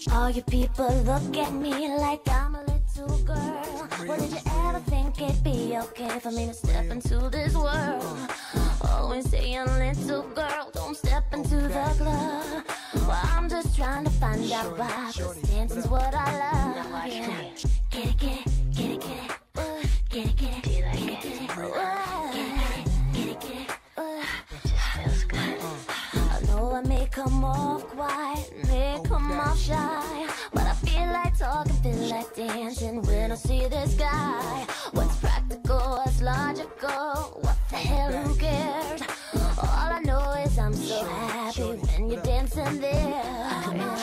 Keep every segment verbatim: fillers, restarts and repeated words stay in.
All you people look at me like I'm a little girl. Well, did you ever think it'd be okay for me to step into this world? Always saying, little girl, don't step into the club. Well, I'm just trying to find out why, 'cause dancing's what I love. Yeah. Get it, get it, get it, get it. Uh, get it, get it, get it, get it. Uh, get it, get it, uh. It just feels good. I know I may come off quiet, may come off shy, but I feel like talking, feel like dancing when I see this guy. What's practical, what's logical, what the hell, who cares? All I know is I'm so happy when you're dancing there. I'm a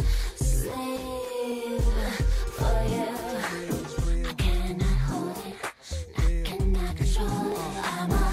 slave for you. I cannot hold it, I cannot control it. I'm a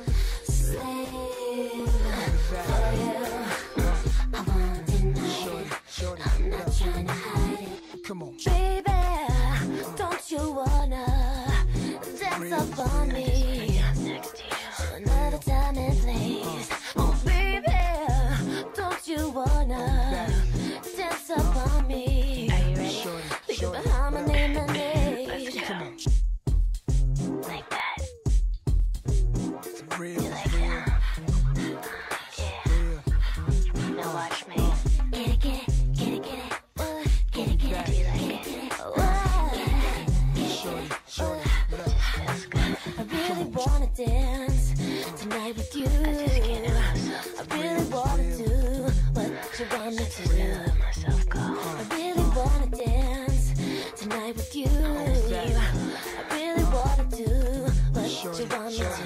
slave for you. I won't deny it, I'm not trying to hide it. Come on, baby, don't you wanna dance up on me? Next to you. Another time and place. Oh baby, don't you wanna dance up on me? Are you ready? Think behind my name and age. come on. Like that. It's real, You like real, it? Yeah. real. Now watch me. Get it, get it, get it, get it. Uh, get it, get it, Do you like get it? it, get it. Uh, Shorty, shorty, what up? Feels good. I really wanna dance tonight with you. I just can't help myself. I really wanna do what you want me to do. Let myself go. I really wanna dance tonight with you. I really wanna do what you want me to